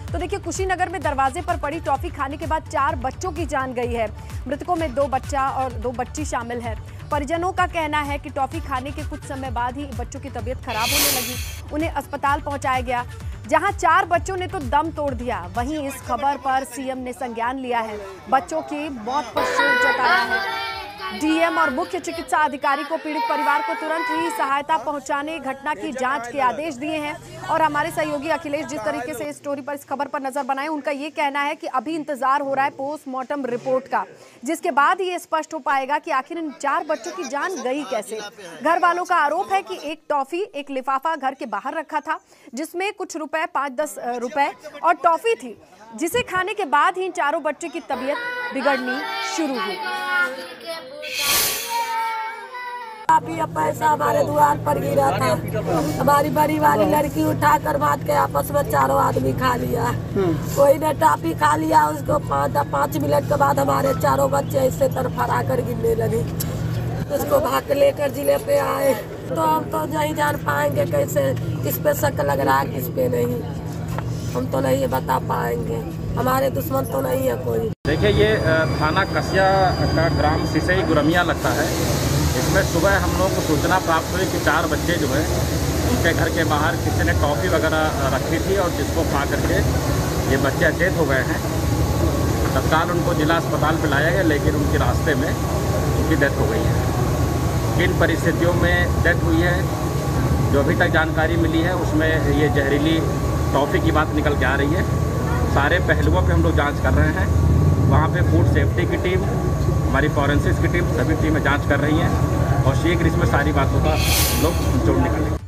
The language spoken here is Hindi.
तो देखिए, कुशीनगर में दरवाजे पर पड़ी टॉफी खाने के बाद 4 बच्चों की जान गई है। मृतकों में 2 बच्चा और 2 बच्ची शामिल है। परिजनों का कहना है कि टॉफी खाने के कुछ समय बाद ही बच्चों की तबीयत खराब होने लगी। उन्हें अस्पताल पहुंचाया गया, जहां 4 बच्चों ने तो दम तोड़ दिया। वहीं इस खबर पर सीएम ने संज्ञान लिया है। बच्चों की मौत पर शोक जताया है। डीएम और मुख्य चिकित्सा अधिकारी को पीड़ित परिवार को तुरंत ही सहायता पहुंचाने, घटना की जांच के आदेश दिए हैं। और हमारे सहयोगी अखिलेश जिस तरीके से इस स्टोरी पर, इस खबर पर नजर बनाए, उनका ये कहना है कि अभी इंतजार हो रहा है पोस्टमार्टम रिपोर्ट का, जिसके बाद ये स्पष्ट हो पाएगा कि आखिर इन 4 बच्चों की जान गई कैसे। घर वालों का आरोप है कि एक टॉफी, एक लिफाफा घर के बाहर रखा था, जिसमें कुछ रुपए, 5-10 रुपए और टॉफी थी, जिसे खाने के बाद ही इन 4 बच्चे की तबीयत बिगड़नी शुरू हुई। काफी पैसा हमारे द्वार पर गिरा था। हमारी बड़ी वाली लड़की उठा कर बांध के आपस में 4 आदमी खा लिया। कोई ने टॉफी खा लिया, उसको 5 मिनट के बाद हमारे 4 बच्चे इससे तरफरा कर गिरने लगे। उसको भाग के लेकर जिले पे आए, तो हम तो नहीं जान पाएंगे कैसे किस पे शक लग रहा है, किस पे नहीं। हम तो नहीं बता पाएंगे, हमारे दुश्मन तो नहीं है कोई। देखिए, ये थाना कसिया का ग्राम सिसई गुरमिया लगता है। इसमें सुबह हम लोगों को सूचना प्राप्त हुई कि 4 बच्चे जो है उनके घर के बाहर किसी ने टॉफ़ी वगैरह रखी थी और जिसको खा करके ये बच्चे अचेत हो गए हैं। तत्काल उनको जिला अस्पताल में लाया गया, लेकिन उनके रास्ते में उनकी डेथ हो गई है। किन परिस्थितियों में डेथ हुई है, जो अभी तक जानकारी मिली है, उसमें ये जहरीली टॉफ़ी की बात निकल के आ रही है। सारे पहलुओं पे हम लोग जांच कर रहे हैं। वहाँ पे फूड सेफ्टी की टीम, हमारी फॉरेंसिक्स की टीम, सभी टीमें जांच कर रही हैं और शीघ्र इसमें सारी बातों का लोग निचोड़ निकालेंगे।